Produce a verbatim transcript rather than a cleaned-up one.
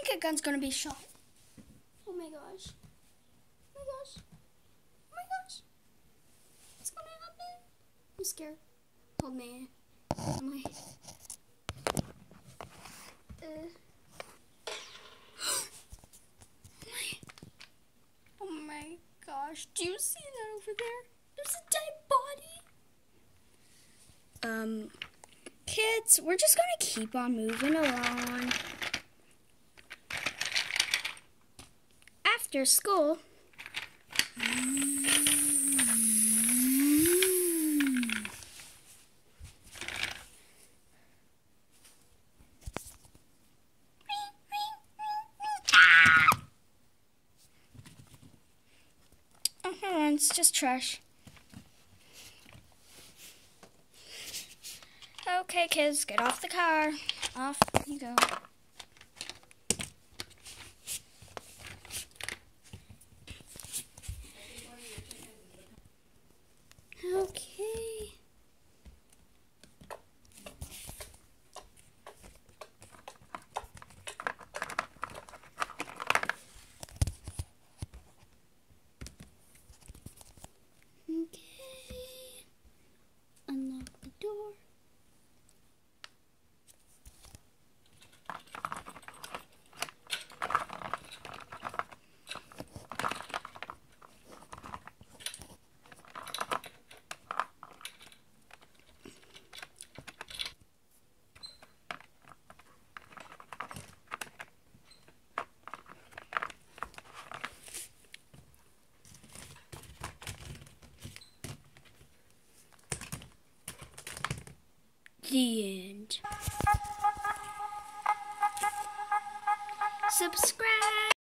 rocket gun's gonna be shot. Oh my gosh. Oh my gosh. Oh my gosh. What's gonna happen? I'm scared. Hold me. Oh my. Uh. Oh my gosh. Do you see that over there? There's a dead body. Um, kids, we're just gonna keep on moving along. After school, oh, hold on, it's just trash. Okay, kids, get off the car. Off you go. Okay. Okay. Unlock the door. The end. Subscribe.